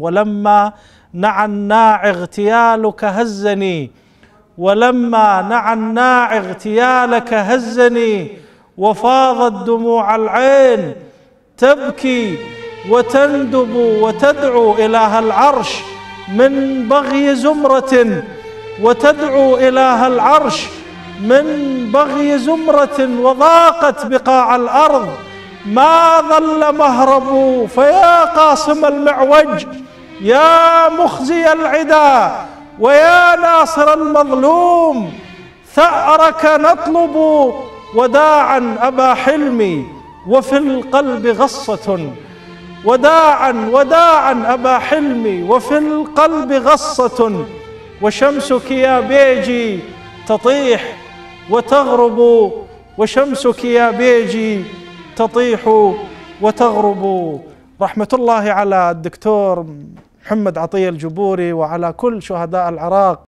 ولما نعى الناعي اغتيالك هزني، ولما نعى الناعي اغتيالك هزني، وفاضت دموع العين تبكي وتندب وتدعو إله العرش من بغي زمرة، وتدعو إله العرش من بغي زمرة، وضاقت بقاع الأرض ما ظل مهرب. فيا قاصم المعوج، يا مخزي العدا، ويا ناصر المظلوم، ثأرك نطلب وداعا أبا حلمي، وفي القلب غصة. وداعا وداعا أبا حلمي، وفي القلب غصة. وشمسك يا بيجي تطيح وتغرب، وشمسك يا بيجي تطيح وتغرب. رحمة الله على الدكتور محمد عطية الجبوري وعلى كل شهداء العراق.